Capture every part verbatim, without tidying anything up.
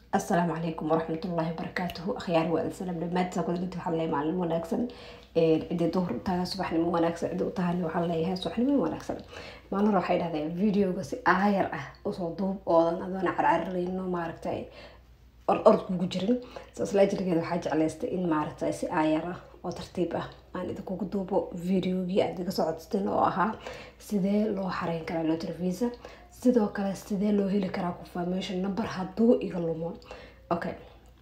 السلام عليكم ورحمة الله وبركاته. أخيار والسلام لما تقول لي تحلي مع المناكسن عندي ظهر تاع صباح المناكسن عندي وتهني وحليها صباح المناكسن ما أنا راح إلى هذا الفيديو بس آير أه وصدوب أو أنا أنا عرعر لي إنه ما عرفتي الأرض كوجرين سأصلاً جري كذا حاجة على است إن ما عرفتي سي آيرة وترتيبه أنا إذا كنت دوبو فيديو جي عندي صعد استنوها سيدا لو حرين كلا لو ترفيزا sidoo kale sidee loo heli karaa confirmation number hadduu iga lumo okay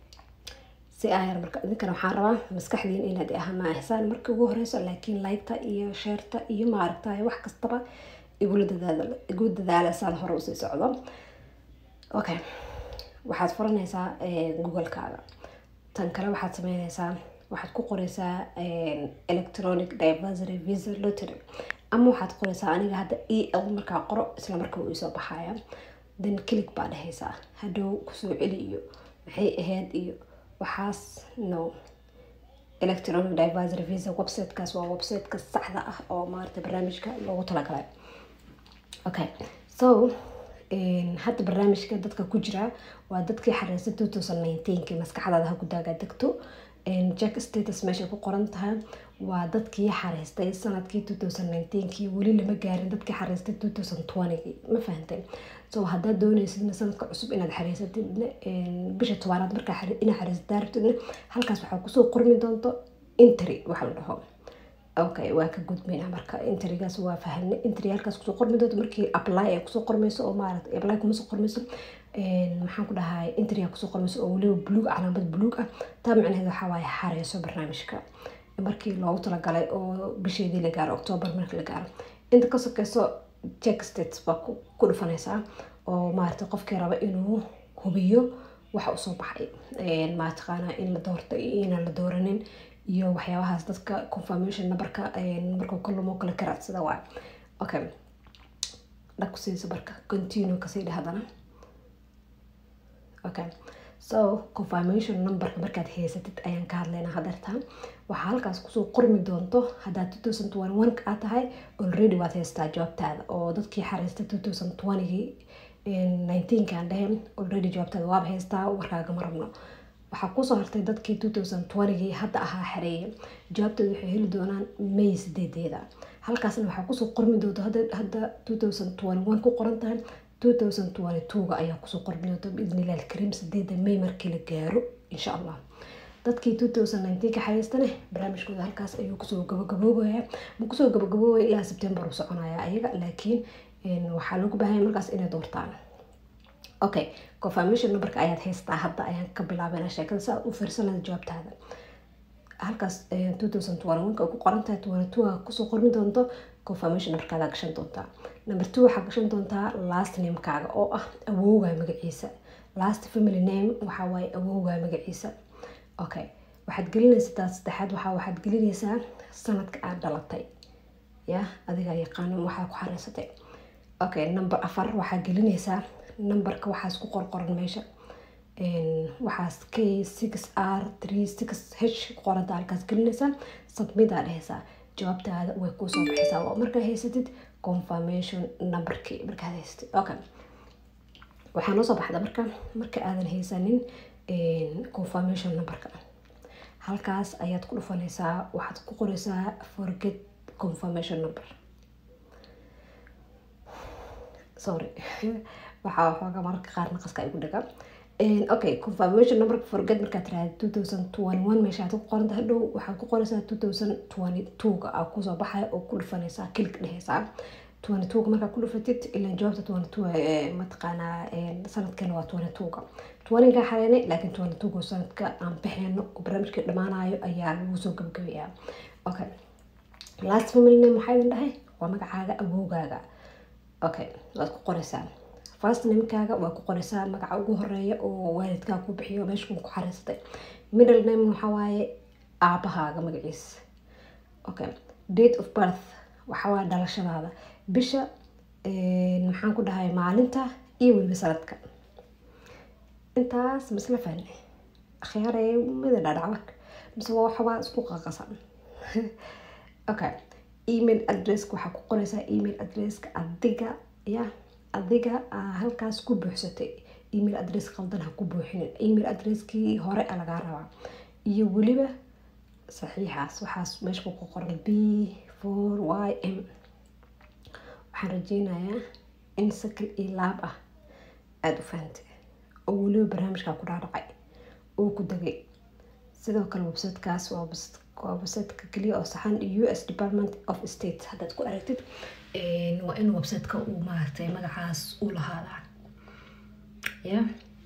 si ayar marka idinkana waxaan rabaa maskaxdiin inaad ahama ihsaan markii ugu horeyso laakiin like-ta iyo share-ta iyo maaragtay wax kastaba igu dadaal igu dadaalaysan hore u sii socdo okay waxaad furanaysaa Google-kaaga tan kale waxaad sameynaysaa waxaad ku qoraysaa electronic diversity visa lottery ama waxaad qoraysaa aniga hadda e l markaa qoro isla markaa uu soo baxaya then click baa dhahaysaa hadhow kusoo celi iyo maxay ahayd iyo waxaas no electronic diversity visa website-kaas waa website-ka saxda ah oo maarta barnaamijka loogu talagalay okay so in hadda barnaamijka dadka ku jira waa dadkii xariisay two thousand nineteen kii maskaxdaada ha ku daaga degto in check status meesha ku qoran tahay waa dadkii xariistay sanadkii two thousand nineteen kii wali lama gaarin dadkii xariistay two thousand twenty kii ma fahantay so hadda doonaysid sanadka cusub inaad xariisatid in bisha tobanaad marka ina xariisdaartid halkaas waxa ku soo qormi doonto entry waxa la dhaho okay waa ka gudbina marka entrygaas waa fahamnay entry halkaas ku soo qormi doonto markii apply ay ku soo qormayso oo maaragtay apply kuma soo qormayso een maxaan ku dhahay entry ku soo qormayso oo wali blue calaamad blue ah taa macnaheedu waxa waaye xariiso barnaamijka markii loogu talagalay oo bisheedii la gaaro October markii la gaaro inta ka sokayso check status ba ku dhufanaysaa oo maaragtay qofkii raba inuu hubiyo waxa uu soo baxay een ma taqaana in la doorto iyo in la dooranin iyo waxyaabahaas dadka confirmation numberka een marka kulmo kala karaadsada waa okay dhaku siiso barka continue ka sii dhahdana okay so confirmation number markaad haysatid ayaan ka hadlaynaa hadartaan waxa halkaas ku soo qormi doonto hadaa two thousand twenty-one ka tahay already waad haystaa jawaabtaada oo dadkii xariistay two thousand twenty nineteen kan dhahay already jawaabtaada waad haystaa warkaaga ma rabno waxa ku soo hartay dadkii two thousand twenty hadda ahaa xareeyay jawaabtooda waxay heli doonaan May sideededa halkaasna waxa ku soo qormi doonto hadda hadda two thousand twenty-one ku qoran tahay two thousand twenty-two ga ayaa ku soo qormi doonto biidnillaah kareem sideeda May markii la gaaro insha Allah dadkii two thousand nineteen ka xariistana barnaamijkooda halkaas ayuu ku soo gabagaboobayaa ma ku soo gabagaboobay ilaa September u soconaya ayaga laakiin waxa lagu baahay markaas inay doortaan okay confirmation number ka ayaad haystaa hadda ayaan ka bilaabanaa sheekada saa u fiirsanada jawaabtaada halkaas two thousand twenty-one ka ku qoran tahay twenty-two ga ku soo qormi doonto confirmation number kaada gashan doontaa number two waxa gashan doontaa last name kaaga oo ah awowga magaciisa last family name waxa waaye awowga magaciisa okay waxaad gelinaysaa saddexaad waxa waxaad gelinaysaa sanadka aad dhalatay ya adiga yaqaan waxa ku xariisatay okay number afar waxa gelinaysaa numberka waxaas ku qorqoran meesha een waxaas k six r three six h qoran halkaas gelinaysaa submit aad haysaa jawaabtaada way ku soo baxaysaa marka haysatid confirmation numberkii marka haysatid okay waxaa noo soo baxda marka marka aadan haysanin een confirmation numberka halkaas ayaad ku dhufanaysaa waxaad ku qoraysaa forget confirmation number sorry waxa waxa marka qaar naqaska ay ku dhaga een okay confirmation number forget marka tiraahdo two thousand twenty-one meesha aad ku qoran tahay dhow waxa ku qoraysaa two thousand twenty-two ga aad ku soo baxay oo ku dhufanaysaa click dhehaysaa twenty-two ga marka ku dhufatid ilaa jawaabta twenty-two ee ma taqaana een sanadkan waa twenty-two ga twenty ga xareynay laakiin twenty-two ga sanadka aan bixino oo barnaamijka dhamaanayo ayaa lagu soo gabagabeeyaa okay last family name waxa ay dhahay waa magacaaga awowgaaga okay waad ku qoraysaa first name kaaga waa ku qoraysaa magaca ugu horeeya oo waalidkaa ku bixiyo meesha ku xariistay middle name waxa waaye aabahaaga magaciisa okay date of birth waxa waa dhalashadaada bisha ee maxaan ku dhahay maalinta iyo waliba sanadka intaas masla fahmay akhiyaray mid dhacdak mise waxa waa isku qaqasan okay email address waxa ku qoraysaa email address ka adiga ya adiga halkaas ku buuxsatay email address qaldan ha ku buuxinin email addresskii hore a lagaa rabaa iyo weliba saxiixaas waxaas meesha ku qoran b four y m waxaan rajeynayaa in sakal iyo laab ah aada u fahantay oo weliba barnaamijkaa ku dhaadhacay oo ku degay sidoo kale websitekaas waa websiteka keliya oo saxan u s department of state haddaad ku aragtid waa in websiteka uu maaragtay magacaas u lahaadaa ya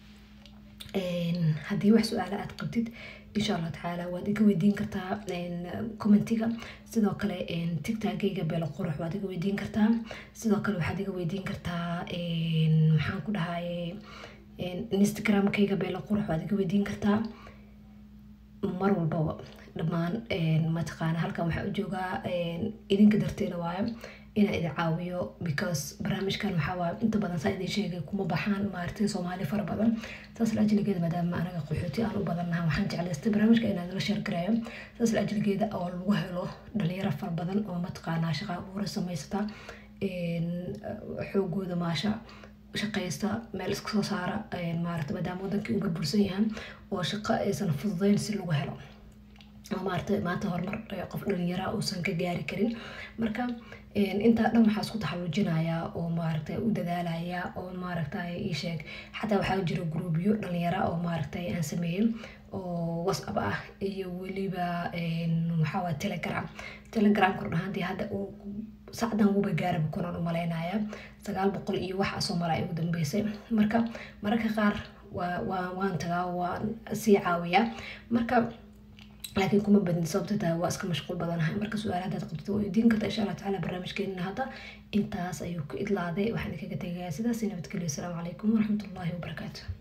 haddii wax su-aala aad qabtid insha allah tacaala waad iga weydiin kartaa commentiga sidoo kale tigtagayga beelo qurux waad iga weydiin kartaa sidoo kale waxaad iga weydiin kartaa maxaan ku dhahaye instagramkayga beelo qurux waad iga weydiin kartaa mar walbaba dhammaan mataqaana halkan waxaa u joogaa idinka darteeda waayo inaan idin caawiyo because barnaamijkan waxaa waaye inta badan saa idin sheegay kuma baxaan maaragtay soomaali fara badan saas la ajligeeda maadaama anaga qaxooti aan u badannaha waxaan jeclaystay barnaamijka inaan la sheer garayo saas la ajligeeda oo lagu helo dhalinyaro fara badan oo mataqaanaa shaqa abuura samaysata xoogooda maasha shaqaysta meel iska soo saara maaragtay maadaama wadankii u burbursan yahay oo shaqo aysan fududeyn si lagu helo maaragtay maanta horumar qof dhalinyara uusan ka gaari karin marka intaa dhan waxaa isku taxaluujinayaa oo maaragtay u dadaalaya oo maaragtay ii sheeg xataa waxaa jira gruubyo dhalinyara oo maaragtay aan sameeyey oo whatsapp ah iyo weliba waxaa waa telegram telegram kor dhahaantii hadda uu sacdan uba gaaraba kunaan u malaynaya sagaal boqol iyo wax asoo malaa ugu dambeysay marka mararka qaar waa waan tagaa waan sii caawiyaa marka laakiin kuma badin sababta tahay waa iska mashquul badanahay marka su-aal haddaad qabtid waa weydiin kartaa insha allah tacaala barnaamijkeenina hadda intaas ayuu ku idlaaday waxaan idinkaga tegayaa sidaas nabadgelyo asalaamu calaykum waraxmatullaahi wabarakaatu